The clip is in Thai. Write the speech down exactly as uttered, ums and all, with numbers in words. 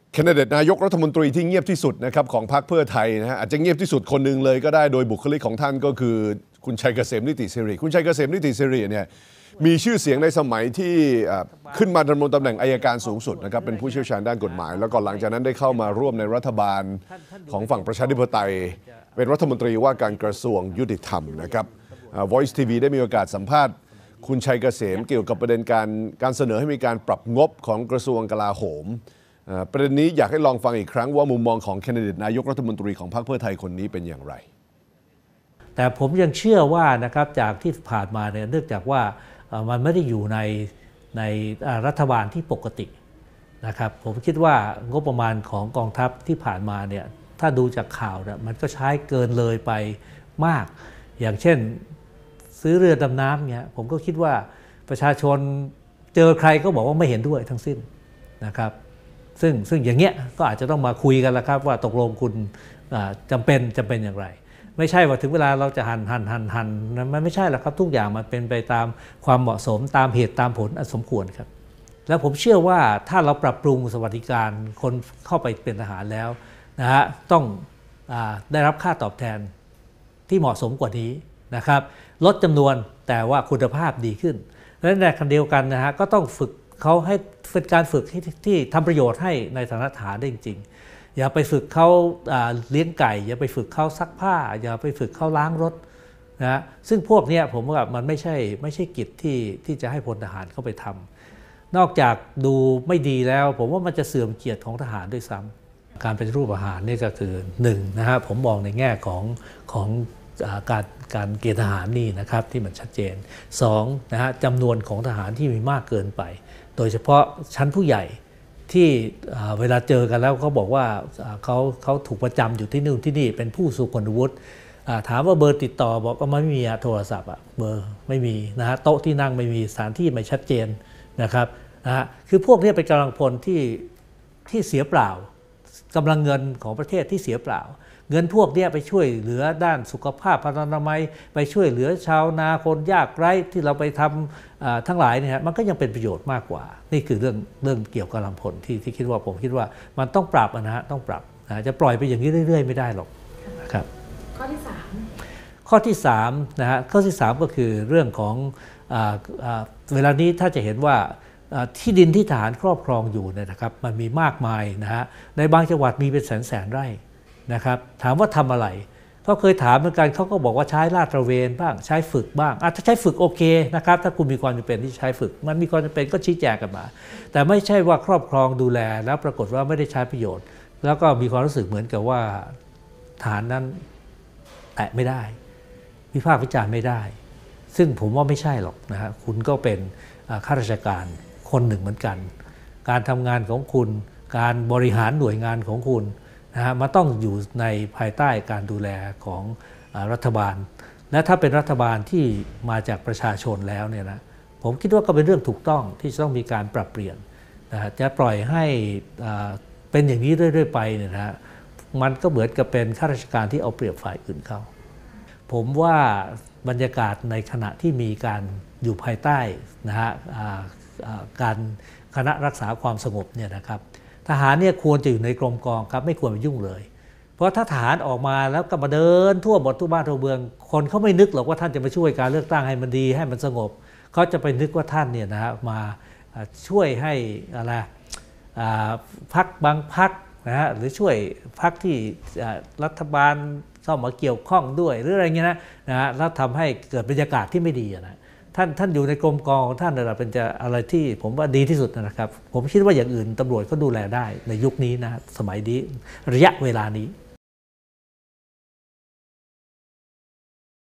แคนดิเดตนายกรัฐมนตรีที่เงียบที่สุดนะครับของพรรคเพื่อไทยนะฮะอาจจะเงียบที่สุดคนหนึ่งเลยก็ได้โดยบุคลิกของท่านก็คือคุณชัยเกษมนิติสิริคุณชัยเกษมนิติสิริเนี่ยมีชื่อเสียงในสมัยที่ขึ้นมาดำรงตำแหน่งอัยการสูงสุดนะครับเป็นผู้เชี่ยวชาญด้านกฎหมายแล้วก็หลังจากนั้นได้เข้ามาร่วมในรัฐบาลของฝั่งประชาธิปไตยเป็นรัฐมนตรีว่าการกระทรวงยุติธรรมนะครับ Voice ที วี ได้มีโอกาสสัมภาษณ์คุณชัยเกษมเกี่ยวกับประเด็นการการเสนอให้มีการปรับงบของกระทรวงกลาโหมประเด็นนี้อยากให้ลองฟังอีกครั้งว่ามุมมองของแคนดิเดตนายกรัฐมนตรีของพรรคเพื่อไทยคนนี้เป็นอย่างไรแต่ผมยังเชื่อว่านะครับจากที่ผ่านมาเนี่ยเนื่องจากว่ามันไม่ได้อยู่ในในรัฐบาลที่ปกตินะครับผมคิดว่างบประมาณของกองทัพที่ผ่านมาเนี่ยถ้าดูจากข่าวเนี่ยมันก็ใช้เกินเลยไปมากอย่างเช่นซื้อเรือดำน้ำเนี่ยผมก็คิดว่าประชาชนเจอใครก็บอกว่าไม่เห็นด้วยทั้งสิ้นนะครับซึ่งซึ่งอย่างเงี้ยก็อาจจะต้องมาคุยกันแล้วครับว่าตกลงคุณจำเป็นจำเป็นอย่างไรไม่ใช่ว่าถึงเวลาเราจะหันหันหันหันมันไม่ใช่หรอกครับทุกอย่างมันเป็นไปตามความเหมาะสมตามเหตุตามผลอันสมควรครับแล้วผมเชื่อว่าถ้าเราปรับปรุงสวัสดิการคนเข้าไปเป็นทหารแล้วนะฮะต้องได้รับค่าตอบแทนที่เหมาะสมกว่านี้นะครับลดจำนวนแต่ว่าคุณภาพดีขึ้นและในขณะเดียวกันนะฮะก็ต้องฝึกเขาให้เป็นการฝึกที่ที่ทำประโยชน์ให้ในฐานะทหารได้จริงๆอย่าไปฝึกเขาเลี้ยงไก่อย่าไปฝึกเขาซักผ้าอย่าไปฝึกเขาล้างรถนะซึ่งพวกนี้ผมว่ามันไม่ใช่ไม่ใช่กิจที่ที่จะให้พลทหารเข้าไปทำนอกจากดูไม่ดีแล้วผมว่ามันจะเสื่อมเกียรติของทหารด้วยซ้ำการเป็นรูปทหารนี่ก็คือหนึ่งนะฮะผมมองในแง่ของของการการเกณฑ์ทหารนี่นะครับที่มันชัดเจนสองนะฮะจำนวนของทหารที่มีมากเกินไปโดยเฉพาะชั้นผู้ใหญ่ที่เวลาเจอกันแล้วเขาบอกว่าเขาเขาถูกประจำอยู่ที่นู่นที่นี่เป็นผู้ทรงคุณวุฒิถามว่าเบอร์ติดต่อบอกก็ไม่มีโทรศัพท์อะเบอร์ไม่มีนะฮะโต๊ะที่นั่งไม่มีสถานที่ไม่ชัดเจนนะครับนะฮะคือพวกนี้เป็นกำลังพลที่ที่เสียเปล่ากำลังเงินของประเทศที่เสียเปล่าเงินพวกนี้ไปช่วยเหลือด้านสุขภาพพลานามัยไปช่วยเหลือชาวนาคนยากไร้ที่เราไปทำทั้งหลายเนี่ยมันก็ยังเป็นประโยชน์มากกว่านี่คือเรื่องเรื่องเกี่ยวกับกำลังพลที่ที่คิดว่าผมคิดว่ามันต้องปรับนะฮะต้องปรับนะจะปล่อยไปอย่างนี้เรื่อยๆไม่ได้หรอกนะครับข้อที่สามข้อที่สามนะฮะข้อที่สามก็คือเรื่องของเวลานี้ถ้าจะเห็นว่าที่ดินที่ทหารครอบครองอยู่เนี่ยนะครับมันมีมากมายนะฮะในบางจังหวัดมีเป็นแสนแสนไร่นะครับถามว่าทำอะไรเขาเคยถามเหมือนกันเขาก็บอกว่าใช้ลาดตระเวนบ้างใช้ฝึกบ้างถ้าใช้ฝึกโอเคนะครับถ้าคุณมีความจำเป็นที่ใช้ฝึกมันมีความจำเป็นก็ชี้แจงกันมาแต่ไม่ใช่ว่าครอบครองดูแลแล้วปรากฏว่าไม่ได้ใช้ประโยชน์แล้วก็มีความรู้สึกเหมือนกับว่าฐานนั้นแตะไม่ได้วิพากษ์วิจารณ์ไม่ได้ซึ่งผมว่าไม่ใช่หรอกนะฮะคุณก็เป็นข้าราชการคนหนึ่งเหมือนกันการทำงานของคุณการบริหารหน่วยงานของคุณนะฮะมันต้องอยู่ในภายใต้การดูแลของรัฐบาลและถ้าเป็นรัฐบาลที่มาจากประชาชนแล้วเนี่ยนะผมคิดว่าก็เป็นเรื่องถูกต้องที่จะต้องมีการปรับเปลี่ยนนะจะปล่อยให้เป็นอย่างนี้เรื่อยๆไปเนี่ยนะมันก็เหมือนกับเป็นข้าราชการที่เอาเปรียบฝ่ายอื่นเขาผมว่าบรรยากาศในขณะที่มีการอยู่ภายใต้นะฮะการคณะรักษาความสงบเนี่ยนะครับทหารเนี่ยควรจะอยู่ในกรมกองครับไม่ควรไปยุ่งเลยเพราะถ้าทหารออกมาแล้วก็มาเดินทั่วหมดทั่วบ้านทั่วเมืองคนเขาไม่นึกหรอกว่าท่านจะมาช่วยการเลือกตั้งให้มันดีให้มันสงบเขาจะไปนึกว่าท่านเนี่ยนะฮะมาช่วยให้อะไรพรรคบางพรรคนะฮะหรือช่วยพรรคที่รัฐบาลเข้ามาเกี่ยวข้องด้วยหรืออะไรเงี้ยนะนะฮะแล้วทำให้เกิดบรรยากาศที่ไม่ดีนะท่านท่านอยู่ในกรมกองของท่านระเป็นจะอะไรที่ผมว่าดีที่สุดนะครับผมคิดว่าอย่างอื่นตำรวจก็ดูแลได้ในยุคนี้นะสมัยนี้ระยะเวลานี้